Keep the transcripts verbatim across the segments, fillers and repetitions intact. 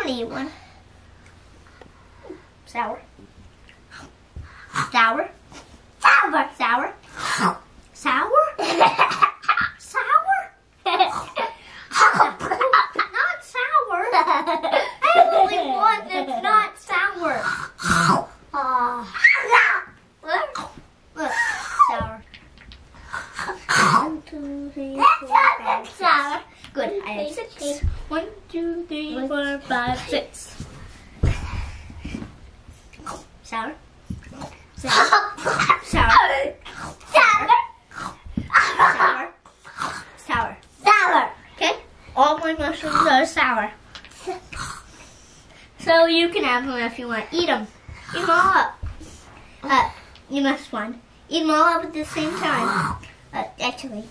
don't need one. Sour. Sour. Sour. Sour. Sour. Sour. Not sour. I only want that's not sour. Uh, look. Look. Sour. One, two, three, four, five, six. Sour. Good. I have six. One, two, three, four, five, six. Sour. Sour. Sour. Sour. Sour. Sour. Sour. Okay? All my mushrooms are sour. So you can have them if you want. Eat them. Eat them all up. Uh, you must one. Eat them all up at the same time. Uh, actually.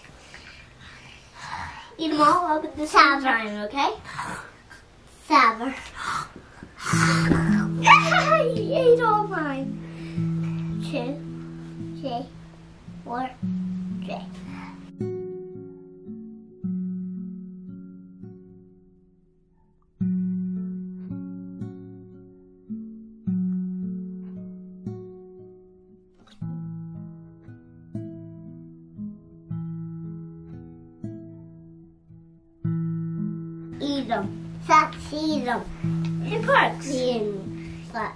Eat them all up at the same time, okay? Sour. He ate all mine. Two, three, four, six. Eat them. Stop eat them. It works. But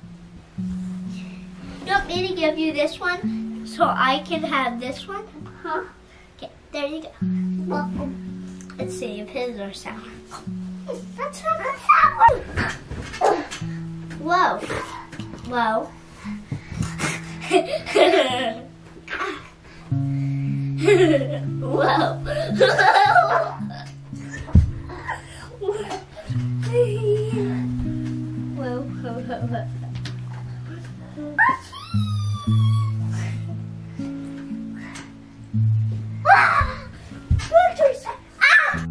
you want me to give you this one so I can have this one? Huh? Okay, there you go. Well, let's see if his are sour. That's not sour. Whoa. Whoa. Whoa. Whoa, whoa, whoa, whoa. Ah! Victor's! Ah!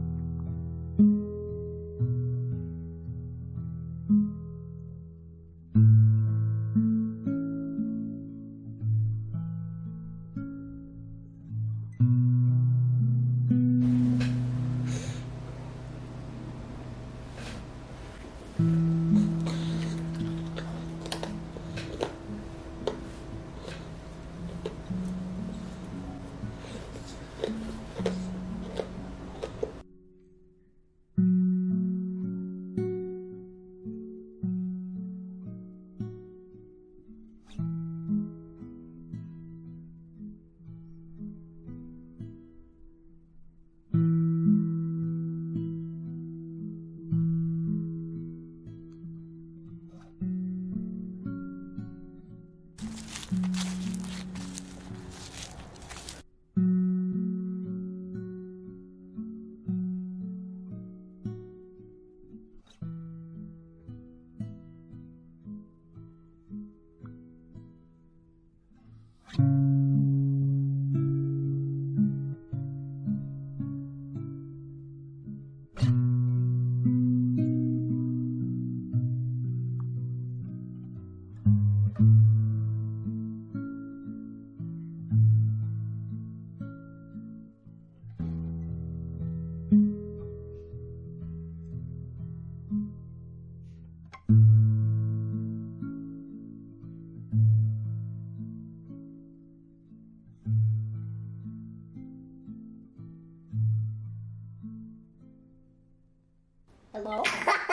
Hello?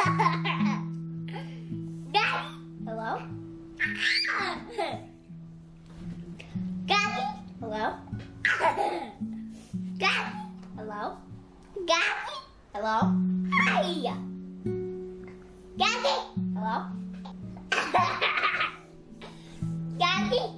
Daddy? Hello? Daddy? Hello? Daddy? Hello? Daddy? Hello? Hi! Daddy? Hello? Daddy?